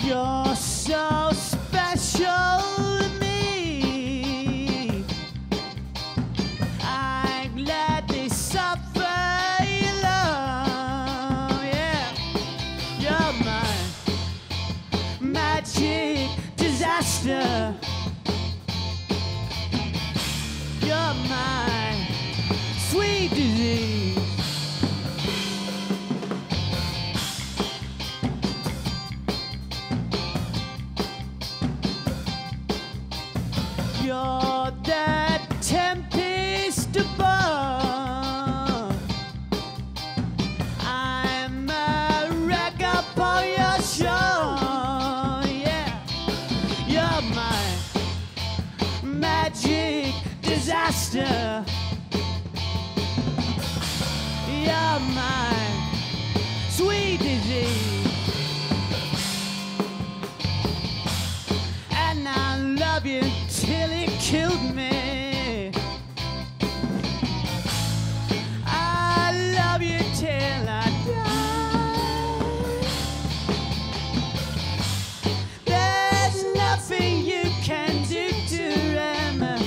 You're so special to me. I gladly suffer your love. Yeah, you're my magic disaster. You're my sweet disease. You're that tempest above. I'm a wreck upon your shore. Yeah, you're my magic disaster. You're my sweet disease. And I love you till it killed me. I love you till I die. There's nothing you can do to remedy.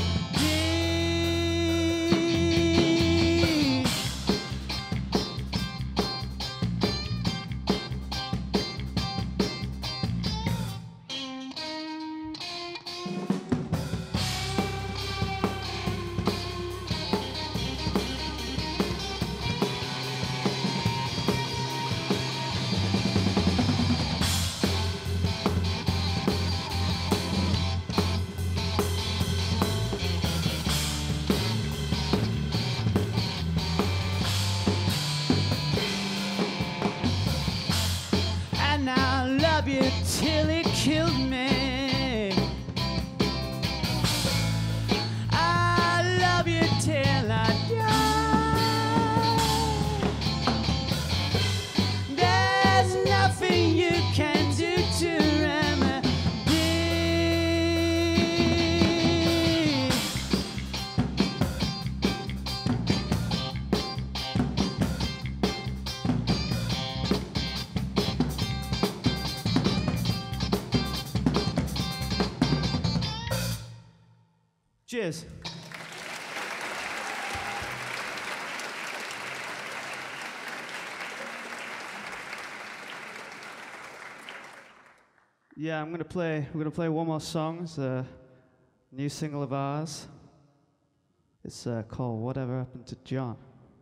And I love you till it killed me. I love you till I die. There's nothing you can do to remedy. Cheers. Yeah, we're gonna play one more song. It's a new single of ours. It's called Whatever Happened to John.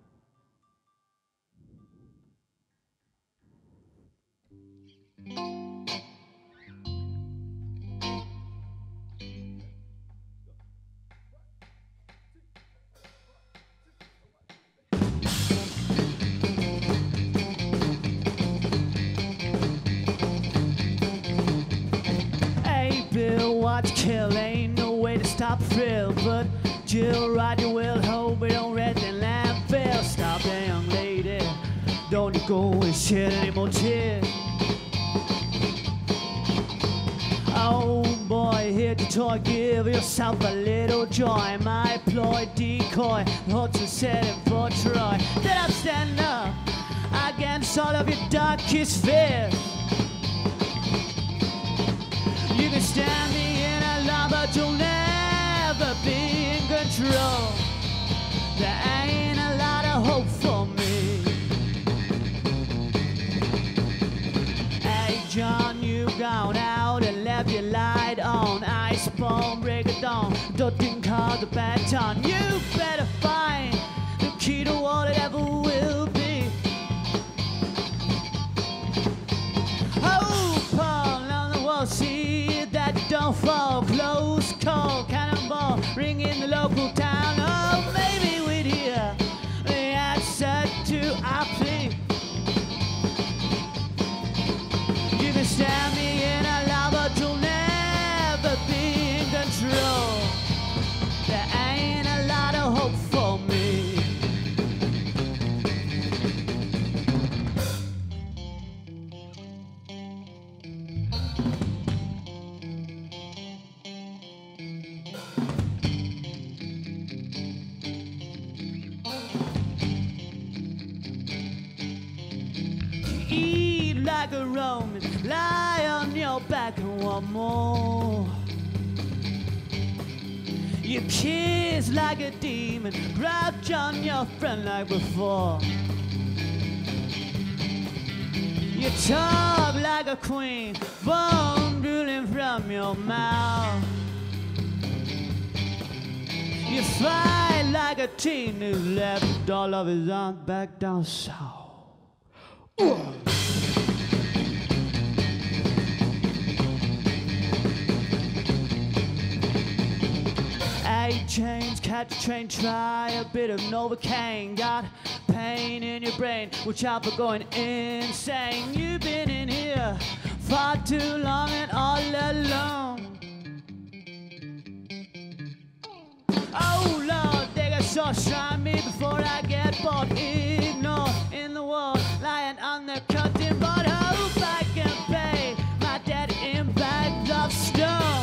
Bill, watch kill, ain't no way to stop thrill. But Jill, ride your will, hope we don't red the landfill. Stop that young lady, don't you go and shed any more tears. Oh boy, here to toy, give yourself a little joy. My ploy, decoy, hot to set him for Troy. Then I'll stand up against all of your darkest fears. You can stand me in a line, but you'll never be in control. There ain't a lot of hope for me. Hey John, you've gone out and left your light on. Ice bomb, break it down, don't call the baton. You better find the key to what it ever will be. Oh, Paul on the wall, see that don't fall. Close call, cannonball, ring in the local town. Oh, maybe we'd hear the answer to our plea. You can stand me in a line, but you'll never be in control. There ain't a lot of hope like a Roman. Lie on your back and want more. You kiss like a demon, crouch on your front like before. You talk like a queen, bone drooling from your mouth. You fight like a teen who's left all of his arms back down south. Chains, catch a train, try a bit of Novocaine. Got pain in your brain, watch out for going insane. You've been in here far too long and all alone. Oh Lord, they got so shine me before I get bored. Ignore in the wall, lying on the cutting board. Hope I can pay my debt in bags of stone.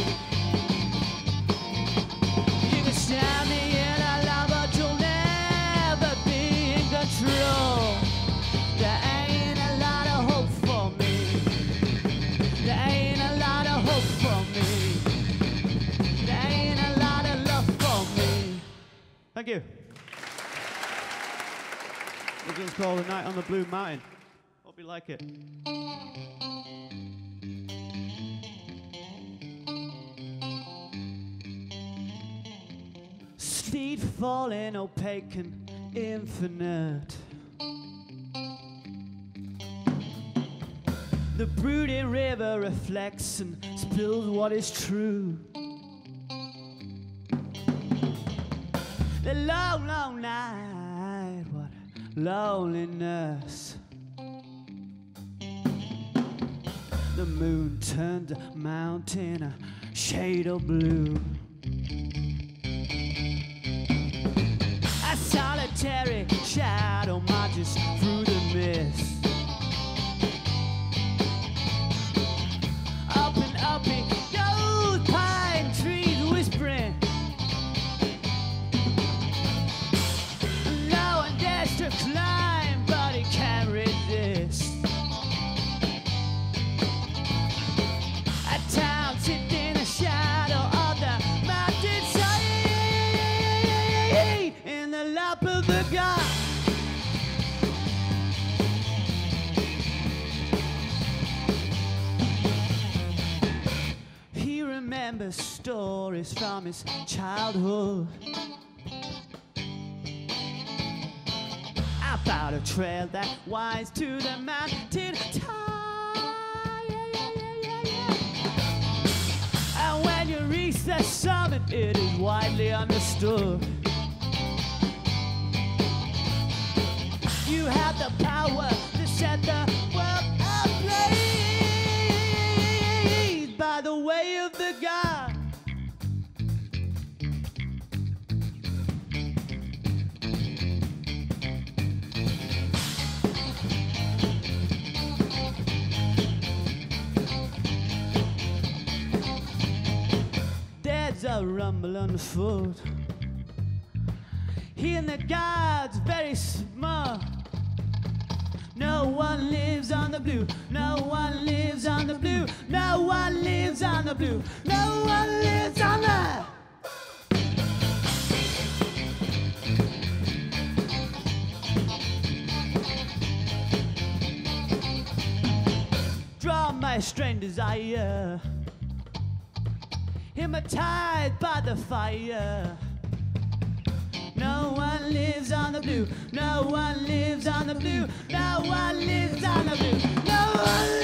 Stand me in a love, but you'll never be in control. There ain't a lot of hope for me. There ain't a lot of hope for me. There ain't a lot of love for me. Thank you. This one's called The Night on the Blue Mountain. Hope you like it. Feet falling opaque and infinite. The brooding river reflects and spills what is true. The long, long night, what loneliness. The moon turned a mountain a shade of blue. A solitary shadow marches through the mist. Up and up it goes, pine trees whispering. Low and dares to climb, but he can't resist. A town sitting in the shadow of the mountainside, in the lap of the god. He remembers stories from his childhood about a trail that winds to the mountain top. And when you reach the summit, it is widely understood. You have the power to set the world ablaze by the way of the god. There's a rumble underfoot. He and the god's very smart. No one lives on the blue. No one lives on the blue. No one lives on the blue. No one lives on the. Draw my strange desire, hypnotized by the fire. No one lives on the blue. No one lives on the blue. No one lives on the blue. No one